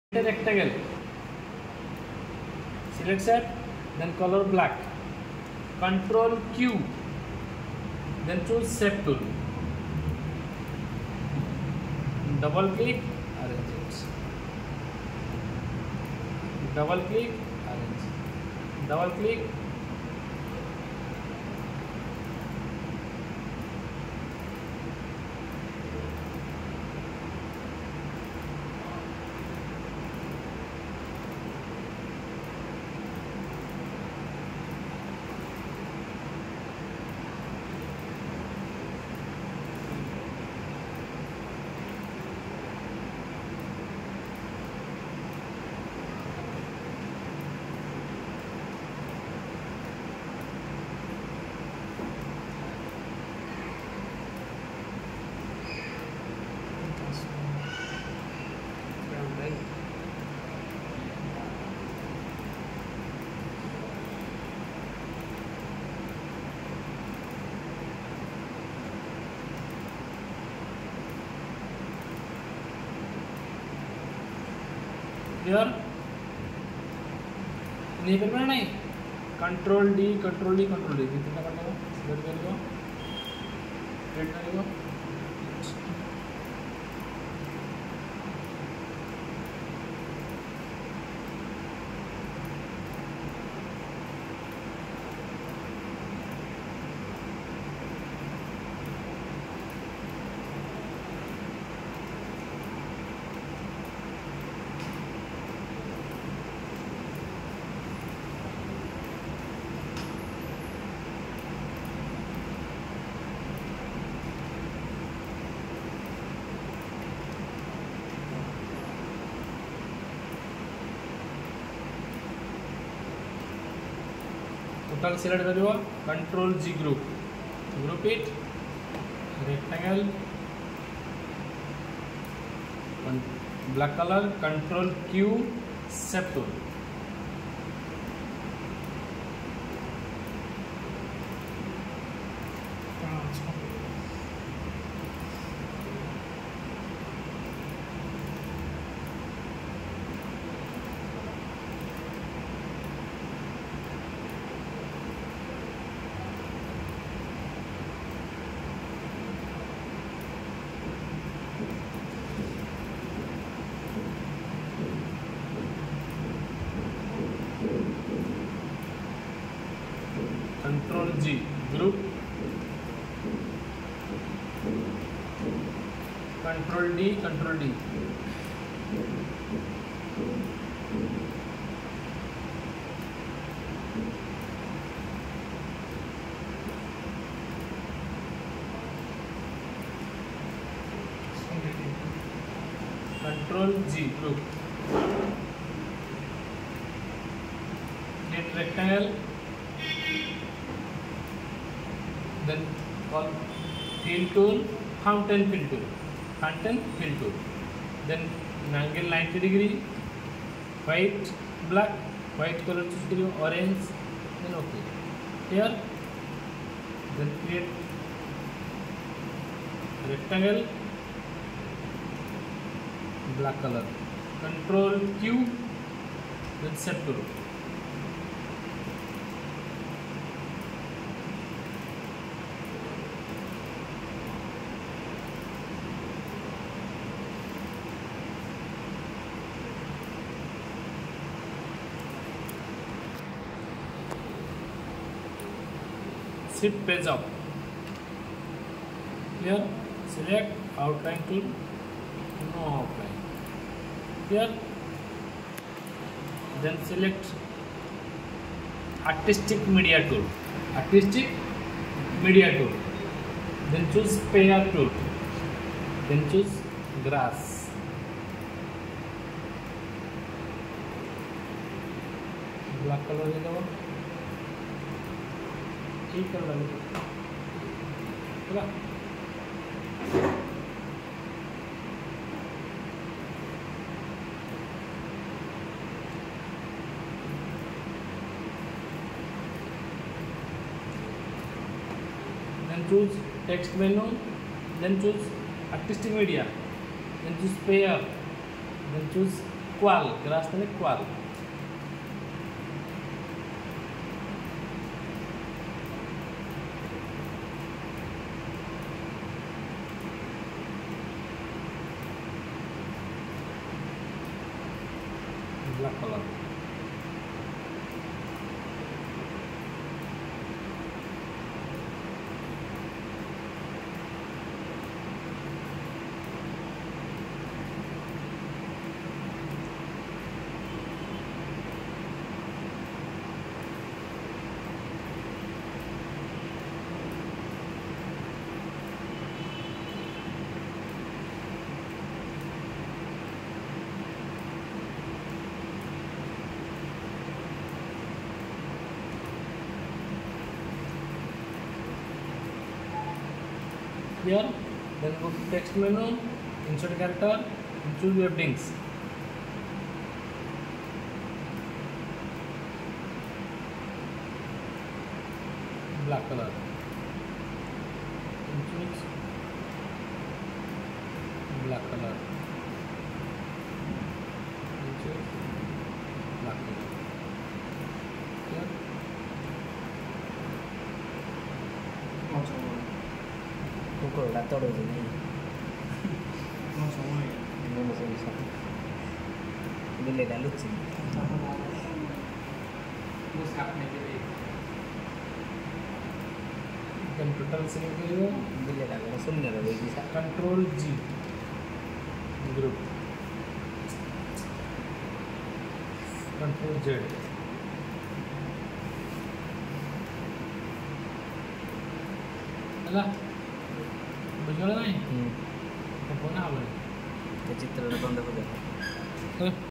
rectangle, select set, then color black, control Q, then choose shape tool, double click, arrange it, double click, arrange, double click, here नहीं करना नहीं, control D control D control D कितना करना है, select कर लो, create कर लो, टोटल सिलेक्ट करियो, control G group, group it, rectangle, black colour, control Q, shape tool, control G group, control D control D, control G group, create rectangle, then call fill tool, fountain fill tool, fountain fill tool, then angle 90 degree, white black, white color choose करियो, orange, then okay, here, then create rectangle, black color, control Q, then shape tool, shift page up, here select outline tool, no outline, here then select artistic media tool, artistic media tool, then choose pair tool, then choose grass, black color दे दो, ठीक कर लो, then choose text menu, then choose artistic media, then choose pair, then choose क्वाल के रास्ते में क्वाल black colour here, then go to text menu, insert character, and choose your links. Black color. And choose black color. And choose black color. Here. Pukul atau dulu ni. Semua ya. Bisa. Bila dah lucu. Musab में भी computer से निकलिए Bila dah kalau sunnah dah bisa. Control G group control Z अला बुझल नहीं तो कोना आवले चित्र बंद हो जाए.